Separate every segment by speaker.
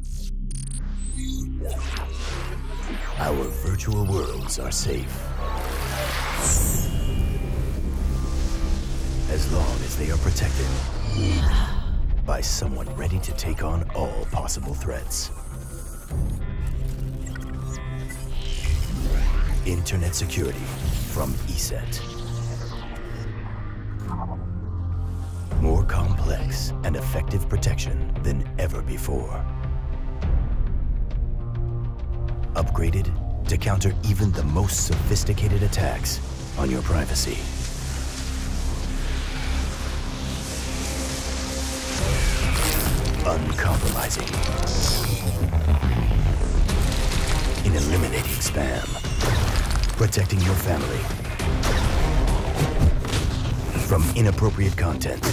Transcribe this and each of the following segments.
Speaker 1: Our virtual worlds are safe, as long as they are protected by someone ready to take on all possible threats. Internet security from ESET. More complex and effective protection than ever before. Upgraded to counter even the most sophisticated attacks on your privacy. Uncompromising in eliminating spam, protecting your family from inappropriate content,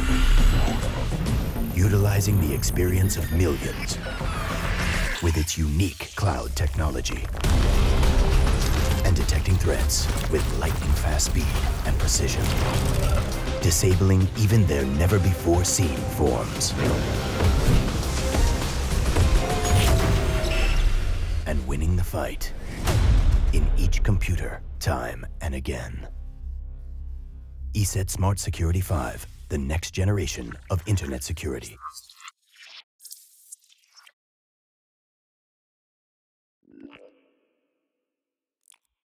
Speaker 1: utilizing the experience of millions with its unique cloud technology, and detecting threats with lightning-fast speed and precision, disabling even their never-before-seen forms, and winning the fight in each computer, time and again. ESET Smart Security 5, the next generation of internet security.